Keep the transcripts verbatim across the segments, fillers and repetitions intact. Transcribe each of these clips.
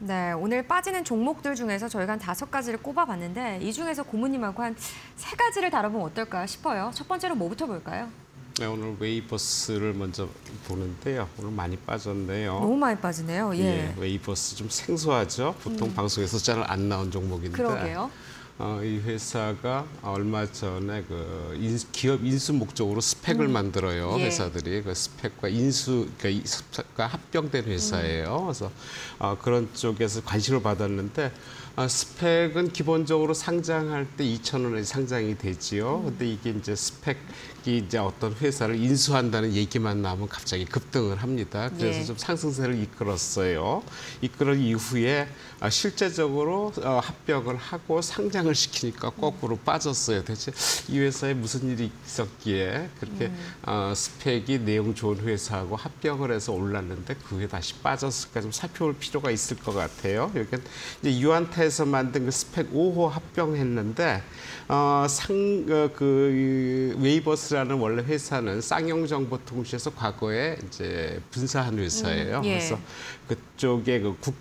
네, 오늘 빠지는 종목들 중에서 저희가 한 다섯 가지를 꼽아봤는데 이 중에서 고모님하고 한 세 가지를 다뤄보면 어떨까 싶어요. 첫 번째로 뭐부터 볼까요? 네, 오늘 웨이버스를 먼저 보는데요. 오늘 많이 빠졌네요. 너무 많이 빠지네요. 예. 예, 웨이버스 좀 생소하죠. 보통 음. 방송에서 잘 안 나온 종목인데. 그러게요. 어, 이 회사가 얼마 전에 그 인, 기업 인수 목적으로 스펙을 음. 만들어요. 예. 회사들이 그 스펙과 인수 그러니까 스펙과 합병된 회사예요. 음. 그래서 어, 그런 쪽에서 관심을 받았는데 어, 스펙은 기본적으로 상장할 때 이천 원에 상장이 되지요. 음. 근데 이게 이제 스펙이 이제 어떤 회사를 인수한다는 얘기만 나오면 갑자기 급등을 합니다. 그래서 예. 좀 상승세를 이끌었어요. 이끌은 이후에 어, 실제적으로 어, 합병을 하고 상장 을 시키니까 거꾸로 빠졌어요. 대체 이 회사에 무슨 일이 있었기에 그렇게 음. 어, 스펙이 내용 좋은 회사하고 합병을 해서 올랐는데 그 후에 다시 빠졌을까 좀 살펴볼 필요가 있을 것 같아요. 여기 이제 유한타에서 만든 그 스펙 오 호 합병했는데 어, 상, 어, 그 웨이버스라는 원래 회사는 쌍용정보통신에서 과거에 이제 분사한 회사예요. 음. 예. 그래서 그쪽에 그 국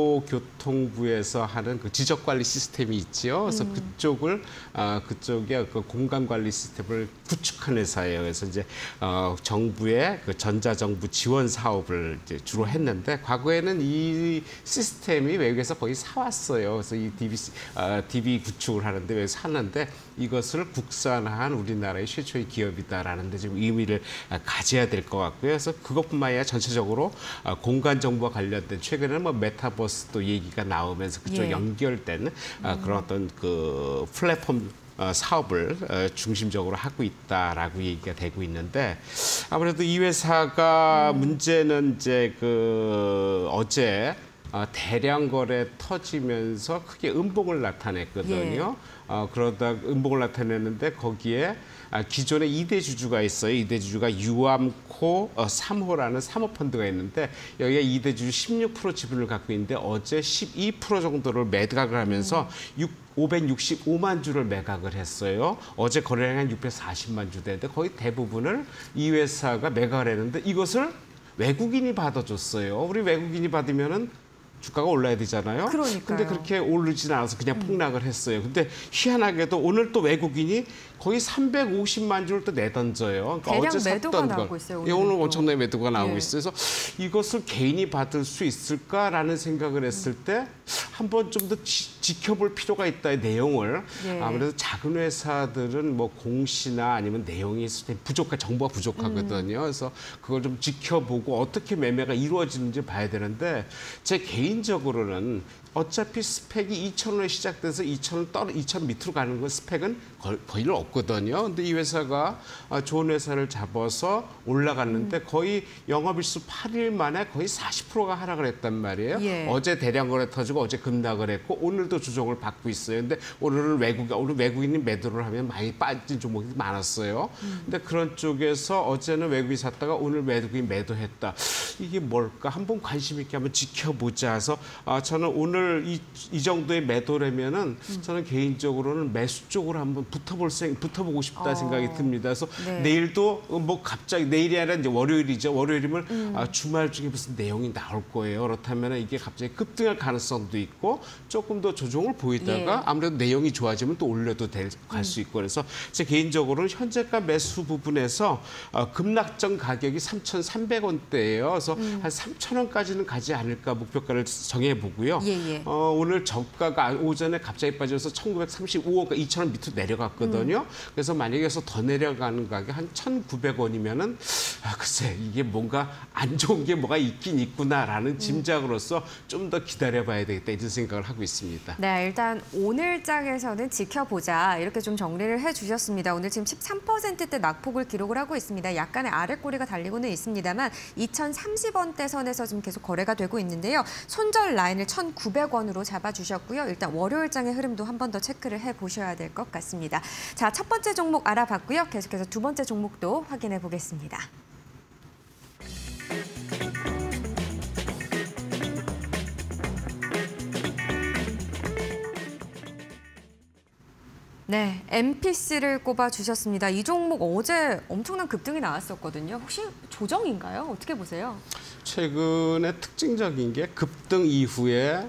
국토교통부에서 하는 그 지적관리 시스템이 있지요. 그래서 음. 그쪽을 어, 그쪽에 그 공간관리 시스템을 구축한 회사예요. 그래서 이제 어, 정부의 그 전자정부 지원 사업을 이제 주로 했는데 과거에는 이 시스템이 외국에서 거의 사왔어요. 그래서 이 디비 어, 디비 구축을 하는데 외국에서 하는데 이것을 국산화한 우리나라의 최초의 기업이다라는 데 좀 의미를 가져야 될 것 같고요. 그래서 그것뿐만 아니라 전체적으로 어, 공간 정보와 관련된 최근에는 뭐 메타 버스도 얘기가 나오면서 그쪽 예. 연결된 음. 그런 어떤 그 플랫폼 사업을 중심적으로 하고 있다라고 얘기가 되고 있는데 아무래도 이 회사가 음. 문제는 이제 그 어제 대량 거래 터지면서 크게 음봉을 나타냈거든요. 예. 어, 그러다 음봉을 나타냈는데 거기에 아, 기존에 이 대 주주가 있어요. 이 대 주주가 유암코 어, 삼 호라는 사모펀드가 있는데 여기에 이 대 주주 십육 퍼센트 지분을 갖고 있는데 어제 십이 퍼센트 정도를 매각을 하면서 음. 오백육십오만 주를 매각을 했어요. 어제 거래량이 한 육백사십만 주 되는데 거의 대부분을 이 회사가 매각을 했는데 이것을 외국인이 받아줬어요. 우리 외국인이 받으면은 주가가 올라야 되잖아요. 그러니까요. 근데 그렇게 오르지는 않아서 그냥 폭락을 했어요. 근데 희한하게도 오늘 또 외국인이 거의 삼백오십만 주를 또 내던져요. 그러니까 대량 어제 매도가 샀던 나오고 걸. 있어요. 예, 오늘 엄청나게 매도가 나오고 예. 있어요. 그래서 이것을 개인이 받을 수 있을까라는 생각을 했을 때 한번 좀 더 지켜볼 필요가 있다의 내용을 예. 아무래도 작은 회사들은 뭐 공시나 아니면 내용이 부족한 정보가 부족하거든요. 음. 그래서 그걸 좀 지켜보고 어떻게 매매가 이루어지는지 봐야 되는데 제 개인적으로는 어차피 스펙이 이천 원에 시작돼서 이천 원 떨어 이천 밑으로 가는 건 스펙은 거의 없거든요. 근데 이 회사가 좋은 회사를 잡아서 올라갔는데 음. 거의 영업일수 팔 일 만에 거의 사십 퍼센트가 하락을 했단 말이에요. 예. 어제 대량 거래 터지고 어제 급락을 했고 오늘도 조정을 받고 있어요. 근데 오늘은 외국 오늘 외국인이 매도를 하면 많이 빠진 종목이 많았어요. 음. 근데 그런 쪽에서 어제는 외국인이 샀다가 오늘 외국인이 매도했다. 이게 뭘까? 한번 관심 있게 한번 지켜보자 해서 아, 저는 오늘 이, 이 정도의 매도라면은 음. 저는 개인적으로는 매수 쪽으로 한번 붙어볼 생, 붙어보고 싶다 어. 생각이 듭니다. 그래서 네. 내일도 뭐 갑자기 내일이 아니라 이제 월요일이죠. 월요일이면 음. 아, 주말 중에 무슨 내용이 나올 거예요. 그렇다면 이게 갑자기 급등할 가능성도 있고 조금 더 조정을 보이다가 예. 아무래도 내용이 좋아지면 또 올려도 갈 수 음. 있고 그래서 제 개인적으로는 현재가 매수 부분에서 어, 급락전 가격이 삼천삼백 원대예요. 그래서 음. 한 삼천 원까지는 가지 않을까 목표가를 정해보고요. 예, 예. 어, 오늘 저가가 오전에 갑자기 빠져서 천구백삼십오 원, 이천 원 밑으로 내려갔거든요. 음. 그래서 만약에 여기서 더 내려가는 가격 한 천구백 원이면은 아, 글쎄 이게 뭔가 안 좋은 게 뭐가 있긴 있구나라는 짐작으로서 좀 더 기다려봐야 되겠다 이런 생각을 하고 있습니다. 네, 일단 오늘 장에서는 지켜보자 이렇게 좀 정리를 해주셨습니다. 오늘 지금 십삼 퍼센트대 낙폭을 기록을 하고 있습니다. 약간의 아랫꼬리가 달리고는 있습니다만 이천삼십 원대 선에서 지금 계속 거래가 되고 있는데요. 손절 라인을 천구백 원으로 잡아주셨고요. 일단 월요일장의 흐름도 한 번 더 체크를 해보셔야 될 것 같습니다. 자, 첫 번째 종목 알아봤고요. 계속해서 두 번째 종목도 확인해 보겠습니다. 네, 엠피씨를 꼽아주셨습니다. 이 종목 어제 엄청난 급등이 나왔었거든요. 혹시 조정인가요? 어떻게 보세요? 최근에 특징적인 게 급등 이후에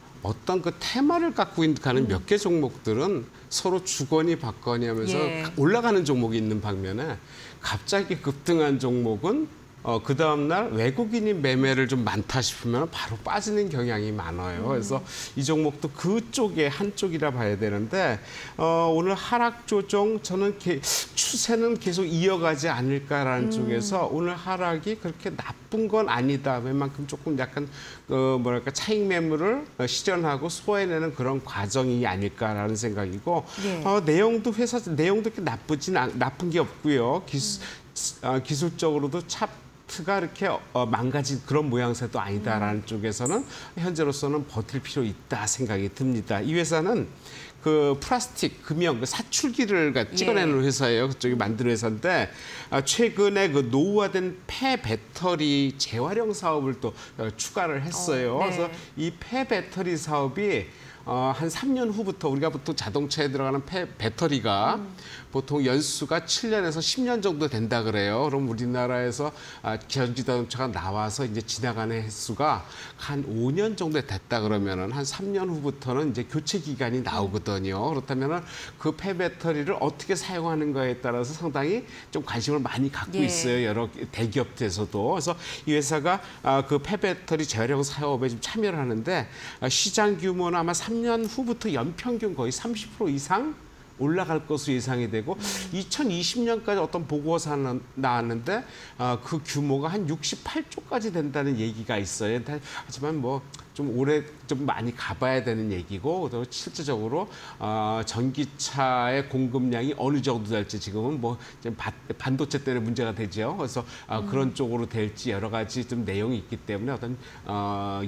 어떤 그 테마를 갖고 가는 몇 개 종목들은 서로 주거니 받거니 하면서 예. 올라가는 종목이 있는 반면에 갑자기 급등한 종목은 어, 그 다음날 외국인이 매매를 좀 많다 싶으면 바로 빠지는 경향이 많아요. 음. 그래서 이 종목도 그쪽의 한쪽이라 봐야 되는데 어, 오늘 하락 조정 저는 게, 추세는 계속 이어가지 않을까라는 음. 쪽에서 오늘 하락이 그렇게 나쁜 건 아니다. 웬만큼 조금 약간 어, 뭐랄까 차익 매물을 실현하고 소화해내는 그런 과정이 아닐까라는 생각이고 예. 어, 내용도 회사 내용도 그렇게 나쁘진 않, 나쁜 게 없고요. 기수, 음. 어, 기술적으로도 차 트가 이렇게 어, 망가진 그런 모양새도 아니다라는 음. 쪽에서는 현재로서는 버틸 필요 있다 생각이 듭니다. 이 회사는 그 플라스틱, 금형, 그 사출기를 찍어내는 예. 회사예요. 그쪽이 만드는 회사인데 아, 최근에 그 노후화된 폐배터리 재활용 사업을 또 어, 추가를 했어요. 어, 네. 그래서 이 폐배터리 사업이 어, 한 삼 년 후부터 우리가 보통 자동차에 들어가는 폐, 배터리가 음. 보통 연수가 칠 년에서 십 년 정도 된다 그래요. 그럼 우리나라에서 아, 전기 자동차가 나와서 이제 지나가는 횟수가 한 오 년 정도 됐다 그러면은 한 삼 년 후부터는 이제 교체 기간이 나오거든요. 그렇다면은 그 폐배터리를 어떻게 사용하는가에 따라서 상당히 좀 관심을 많이 갖고 예. 있어요. 여러 대기업에서도. 그래서 이 회사가 아, 그 폐배터리 재활용 사업에 좀 참여를 하는데 아, 시장 규모는 아마 삼 년 후부터 연평균 거의 삼십 퍼센트 이상 올라갈 것으로 예상이 되고 음. 이천이십 년까지 어떤 보고서 나왔는데 어, 그 규모가 한 육십팔 조까지 된다는 얘기가 있어요. 하지만 뭐 좀 오래 좀 많이 가봐야 되는 얘기고 또 실질적으로 어, 전기차의 공급량이 어느 정도 될지 지금은 뭐 반도체 때문에 문제가 되죠. 그래서 어, 음. 그런 쪽으로 될지 여러 가지 좀 내용이 있기 때문에 어떤 어,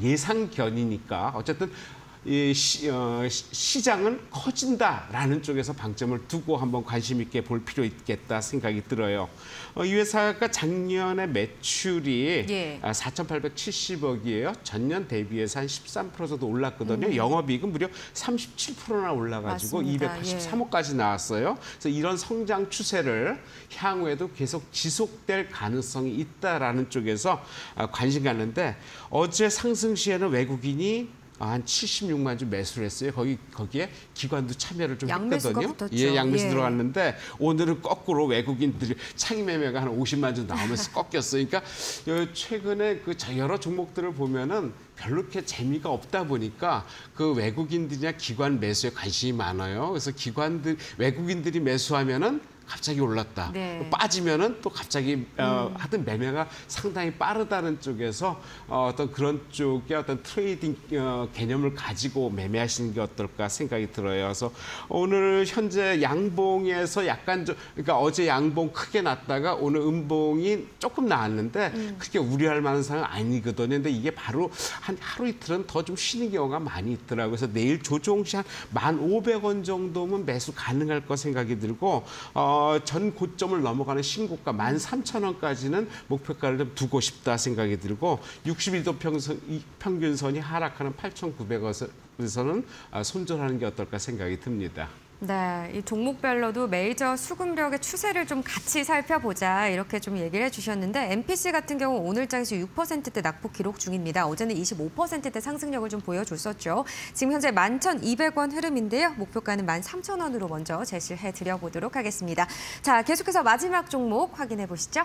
예상견이니까 어쨌든. 이 시, 어, 시장은 커진다라는 쪽에서 방점을 두고 한번 관심 있게 볼 필요 있겠다 생각이 들어요. 어, 이 회사가 작년에 매출이 예. 사천팔백칠십억이에요. 전년 대비해서 한 십삼 퍼센트 정도 올랐거든요. 음. 영업이익은 무려 삼십칠 퍼센트나 올라가지고 맞습니다. 이백팔십삼억까지 나왔어요. 그래서 이런 성장 추세를 향후에도 계속 지속될 가능성이 있다라는 쪽에서 관심 갖는데 어제 상승 시에는 외국인이 한 칠십육만 주 매수를 했어요. 거기 거기에 기관도 참여를 좀 양매수가 했거든요. 붙었죠. 예, 양매수 예. 들어갔는데 오늘은 거꾸로 외국인들이 차익 매매가 한 오십만 주 나오면서 꺾였어요. 그러니까 최근에 그 여러 종목들을 보면은 별로 그렇게 재미가 없다 보니까 그 외국인들이나 기관 매수에 관심이 많아요. 그래서 기관들 외국인들이 매수하면은 갑자기 올랐다. 네. 빠지면은 또 갑자기 음. 어, 하여튼 매매가 상당히 빠르다는 쪽에서 어, 어떤 그런 쪽의 어떤 트레이딩 어, 개념을 가지고 매매하시는 게 어떨까 생각이 들어요. 그래서 오늘 현재 양봉에서 약간 좀 그러니까 어제 양봉 크게 났다가 오늘 음봉이 조금 나왔는데 음. 그렇게 우려할 만한 상황은 아니거든요. 근데 이게 바로 한 하루 이틀은 더 좀 쉬는 경우가 많이 있더라고요. 그래서 내일 조정 시 한 만 오백 원 정도면 매수 가능할 거 생각이 들고 어, 어, 전 고점을 넘어가는 신고가 만 삼천 원까지는 목표가를 좀 두고 싶다 생각이 들고 육십일 도 평선, 평균선이 하락하는 팔천구백 원에서는 손절하는 게 어떨까 생각이 듭니다. 네, 이 종목별로도 메이저 수급력의 추세를 좀 같이 살펴보자 이렇게 좀 얘기를 해주셨는데 엠피씨 같은 경우 오늘장에서 육 퍼센트대 낙폭 기록 중입니다. 어제는 이십오 퍼센트대 상승력을 좀 보여줬었죠. 지금 현재 만 천이백 원 흐름인데요. 목표가는 만 삼천 원으로 먼저 제시를 해드려보도록 하겠습니다. 자, 계속해서 마지막 종목 확인해 보시죠.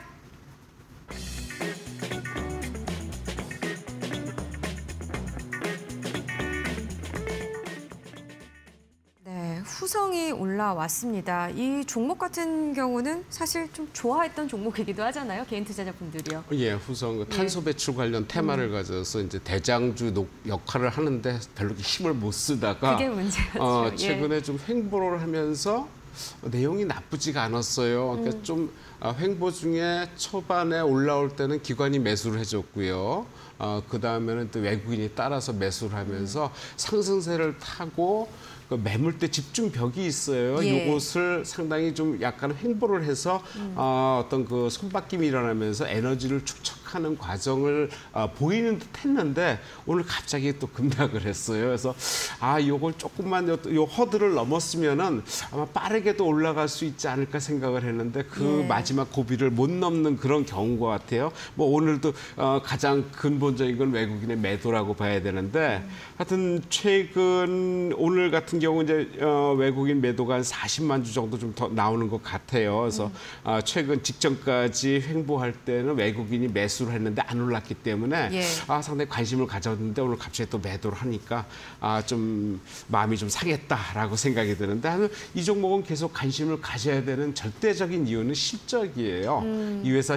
후성이 올라왔습니다. 이 종목 같은 경우는 사실 좀 좋아했던 종목이기도 하잖아요. 개인 투자자분들이요. 예, 후성 그 탄소 배출 관련 테마를 음. 가져서 이제 대장주 역할을 하는데 별로 힘을 못 쓰다가 그게 문제였죠. 어, 최근에 예. 좀 횡보를 하면서 내용이 나쁘지가 않았어요. 그러니까 음. 좀 횡보 중에 초반에 올라올 때는 기관이 매수를 해줬고요. 어, 그 다음에는 또 외국인이 따라서 매수를 하면서 상승세를 타고 그 매물대 집중벽이 있어요. 예. 이것을 상당히 좀 약간 횡보를 해서 음. 어, 어떤 그 손바뀜이 일어나면서 에너지를 축적하는 과정을 어, 보이는 듯 했는데 오늘 갑자기 또 급락을 했어요. 그래서 아, 요걸 조금만 요, 요 허들을 넘었으면은 아마 빠르게도 올라갈 수 있지 않을까 생각을 했는데 그 예. 마지막 고비를 못 넘는 그런 경우인 것 같아요. 뭐 오늘도 어, 가장 근본적인 건 외국인의 매도라고 봐야 되는데 하여튼 최근 오늘 같은 경우 이제 어, 외국인 매도가 한 사십만 주 정도 좀 더 나오는 것 같아요. 그래서 음. 어, 최근 직전까지 횡보할 때는 외국인이 매수를 했는데 안 올랐기 때문에 예. 아, 상당히 관심을 가졌는데 오늘 갑자기 또 매도를 하니까 아, 좀 마음이 좀 상했다라고 생각이 드는데 이 종목은 계속 관심을 가져야 되는 절대적인 이유는 실적이에요. 음. 이 회사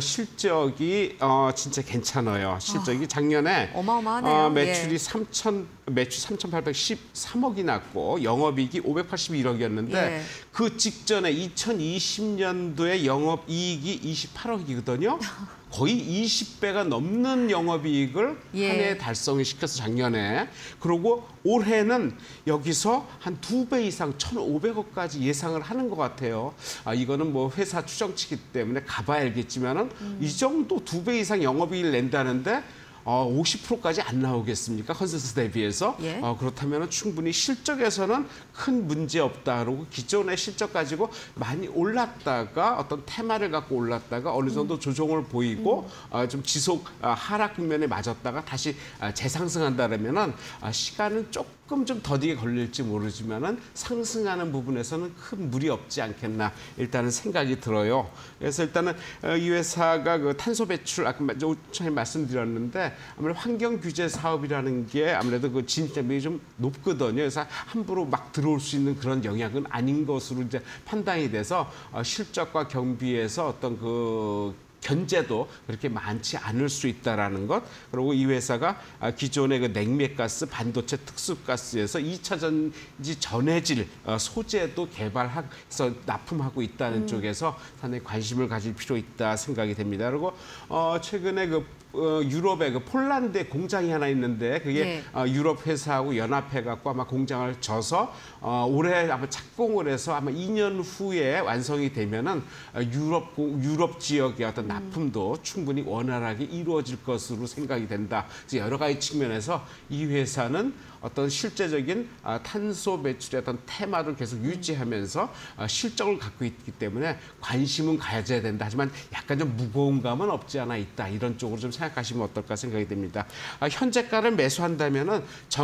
실적이 어, 진짜 괜찮아요. 실적이 작년에 어마어마하네요. 어, 매출이 예. 삼천 매출 삼천팔백십삼억이 났고 영업이익이 오백팔십일억이었는데 예. 그 직전에 이천이십 년도에 영업이익이 이십팔억이거든요. 거의 이십 배가 넘는 영업이익을 예. 한 해에 달성을 시켜서 작년에. 그리고 올해는 여기서 한 두 배 이상 천오백억까지 예상을 하는 것 같아요. 아, 이거는 뭐 회사 추정치기 때문에 가봐야 알겠지만은 음. 이 정도 두 배 이상 영업이익을 낸다는데 어, 오십 퍼센트까지 안 나오겠습니까? 컨센서스 대비해서. 예. 어, 그렇다면 충분히 실적에서는 큰 문제 없다. 그러고 기존의 실적 가지고 많이 올랐다가 어떤 테마를 갖고 올랐다가 어느 정도 음. 조정을 보이고 음. 어, 좀 지속 어, 하락 국면에 맞았다가 다시 어, 재상승한다면은 어, 시간은 조금 좀 더디게 걸릴지 모르지만은 상승하는 부분에서는 큰 무리 없지 않겠나 일단은 생각이 들어요. 그래서 일단은 어, 이 회사가 그 탄소 배출 아까 전에 말씀드렸는데 아무래도 환경 규제 사업이라는 게 아무래도 그 진입장벽이 좀 높거든요. 그래서 함부로 막 들어올 수 있는 그런 영역은 아닌 것으로 이제 판단이 돼서 어, 실적과 경비에서 어떤 그 견제도 그렇게 많지 않을 수 있다라는 것. 그리고 이 회사가 기존의 그 냉매가스, 반도체 특수가스에서 이 차 전지 전해질 소재도 개발해서 납품하고 있다는 음. 쪽에서 상당히 관심을 가질 필요 있다 생각이 됩니다. 그리고 어, 최근에 그 어, 유럽에 그 폴란드에 공장이 하나 있는데 그게 네. 어, 유럽 회사하고 연합해 갖고 아마 공장을 져서 어, 올해 아마 착공을 해서 아마 이 년 후에 완성이 되면은 어, 유럽 공- 유럽 지역의 어떤 납품도 충분히 원활하게 이루어질 것으로 생각이 된다. 그래서 여러 가지 측면에서 이 회사는 어떤 실제적인 아, 탄소 배출의 어떤 테마를 계속 유지하면서 아, 실적을 갖고 있기 때문에 관심은 가져야 된다. 하지만 약간 좀 무거운 감은 없지 않아 있다. 이런 쪽으로 좀 생각하시면 어떨까 생각이 됩니다. 아, 현재가를 매수한다면은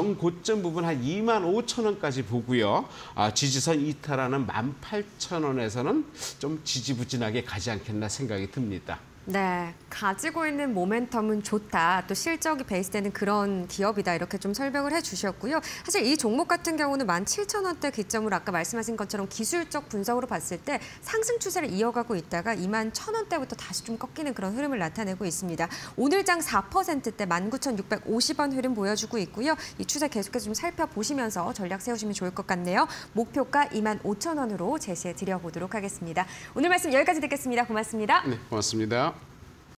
정고점 부분 한 이만 오천 원까지 보고요. 아, 지지선 이탈하는 만 팔천 원에서는 좀 지지부진하게 가지 않겠나 생각이 듭니다. 네, 가지고 있는 모멘텀은 좋다. 또 실적이 베이스되는 그런 기업이다. 이렇게 좀 설명을 해주셨고요. 사실 이 종목 같은 경우는 만 칠천 원대 기점으로 아까 말씀하신 것처럼 기술적 분석으로 봤을 때 상승 추세를 이어가고 있다가 이만 천 원대부터 다시 좀 꺾이는 그런 흐름을 나타내고 있습니다. 오늘장 사 퍼센트대 만 구천 육백오십 원 흐름 보여주고 있고요. 이 추세 계속해서 좀 살펴보시면서 전략 세우시면 좋을 것 같네요. 목표가 이만 오천 원으로 제시해 드려보도록 하겠습니다. 오늘 말씀 여기까지 듣겠습니다. 고맙습니다. 네, 고맙습니다.